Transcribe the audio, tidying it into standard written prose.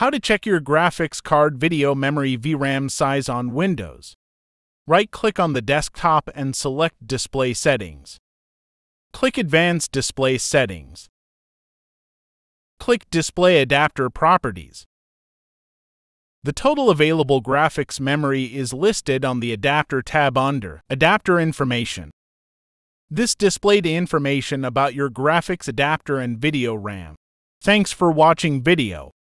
How to check your graphics card video memory VRAM size on Windows. Right-click on the desktop and select Display Settings. Click Advanced Display Settings. Click Display Adapter Properties. The total available graphics memory is listed on the Adapter tab under Adapter Information. This displayed information about your graphics adapter and video RAM. Thanks for watching video.